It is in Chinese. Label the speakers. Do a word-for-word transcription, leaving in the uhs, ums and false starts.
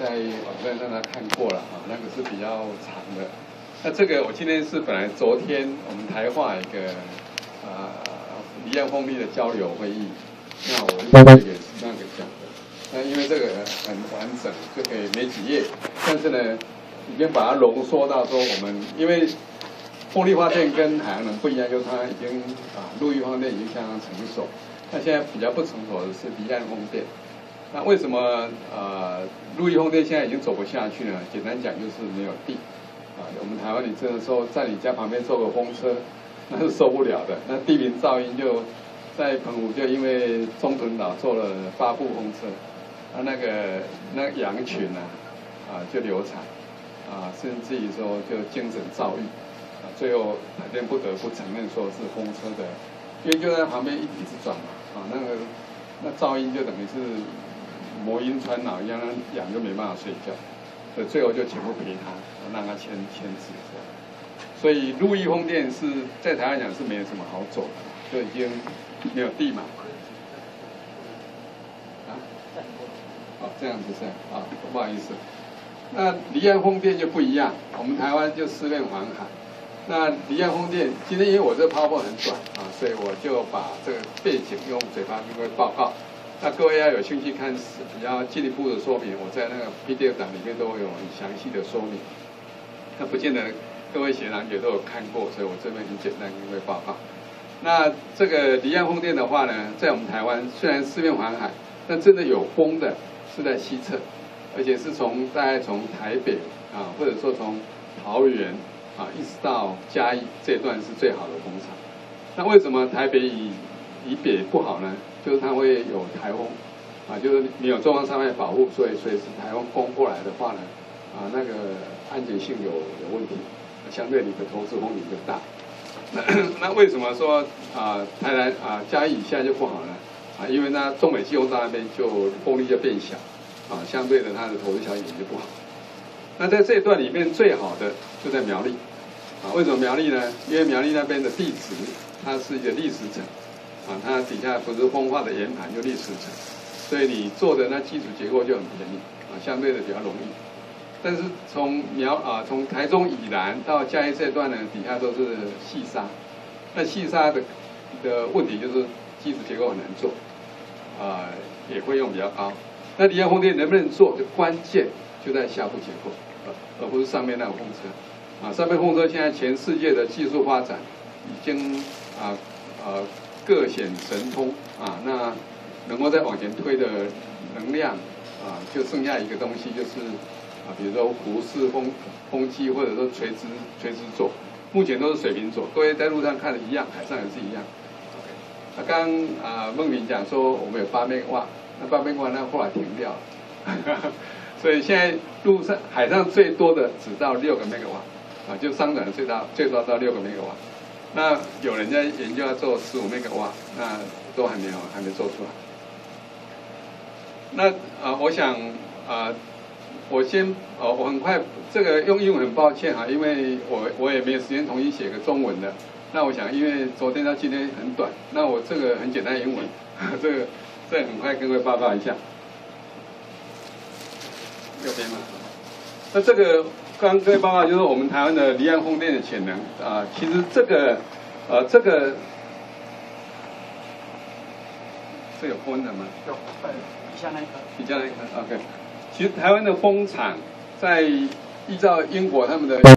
Speaker 1: 在网站上他看过了啊，那个是比较长的。那这个我今天是本来昨天我们台化一个啊离岸风力的交流会议，那我就这个也是那个讲的。那因为这个很完整，就可以没几页，但是呢，已经把它浓缩到说我们因为风力发电跟海洋能不一样，就是它已经啊陆域发电已经相当成熟。那现在比较不成熟的是离岸风电。那为什么呃陆域风电现在已经走不下去呢？简单讲就是没有地啊。我们台湾你这个时候在你家旁边做个风车，那是受不了的。那地名噪音就在澎湖就因为中屯岛做了八部风车，啊那个那个羊群啊啊就流产啊，甚至于说就精神躁郁啊，最后台电不得不承认说是风车的，因为就在旁边一一直转嘛啊那个那噪音就等于是魔音穿脑一样，羊就没办法睡觉，所以最后就全部赔他，让他签签字这样。所以陆域风电是在台湾讲是没有什么好走的，就已经没有地嘛。啊？哦，这样子是啊，不好意思。那离岸风电就不一样，我们台湾就四面环海。那离岸风电，今天因为我这个 PowerPoint 很短啊，所以我就把这个背景用嘴巴跟各位报告。那各位要有兴趣看比较进一步的说明，我在那个 P D F 档里面都有很详细的说明。那不见得各位学长姐都有看过，所以我这边很简单跟各位报告。那这个离岸风电的话呢，在我们台湾虽然四面环海，但真的有风的是在西侧，而且是从大概从台北啊，或者说从桃园啊，一直到嘉义这段是最好的风场。那为什么台北以以北不好呢？就是它会有台风啊，就是你有中央山脉保护，所以随时台风攻过来的话呢，啊那个安全性有有问题，相对你的投资风险就大。那那为什么说啊台南啊嘉义以下就不好呢？啊，因为那中美季风到那边就风力就变小，啊相对的它的投资效益就不好。那在这一段里面最好的就在苗栗，啊为什么苗栗呢？因为苗栗那边的地质它是一个砾石层。啊，它底下不是风化的岩盘，就砾石层，所以你做的那基础结构就很便宜，啊，相对的比较容易。但是从苗啊，从台中以南到嘉义这段呢，底下都是细沙，那细沙的的问题就是基础结构很难做，啊，也会用比较高。那离岸风电能不能做，就关键就在下部结构，而而不是上面那个风车。啊，上面风车现在全世界的技术发展已经啊呃。各显神通啊，那能够再往前推的能量啊，就剩下一个东西，就是啊，比如说湖式风风机，或者说垂直垂直座，目前都是水平座。各位在路上看的一样，海上也是一样。OK， 那刚啊孟明讲说我们有八千瓦，那八千瓦那后来停掉了，所以现在路上海上最多的只到六个 megawatt 啊，就商转最大最多到六个 megawatt。那有人在研究要做十五 megawatt， 那都还没有还没做出来。那啊、呃，我想啊、呃，我先呃，我很快这个用英文很抱歉哈，因为我我也没有时间重新写个中文的。那我想，因为昨天到今天很短，那我这个很简单英文，这个这个很快跟各位报告一下。右边吗？那这个。刚各位报告就是我们台湾的离岸风电的潜能啊、呃，其实这个呃这个这有分的吗？有，底下那一颗。底下那一颗 ，OK。其实台湾的风场在依照英国他们的